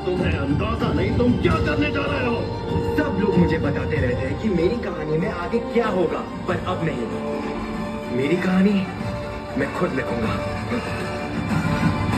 तुम्हें अंदाजा नहीं तुम क्या करने जा रहे हो। सब लोग मुझे बताते रहते हैं कि मेरी कहानी में आगे क्या होगा, पर अब नहीं। मेरी कहानी मैं खुद लिखूंगा।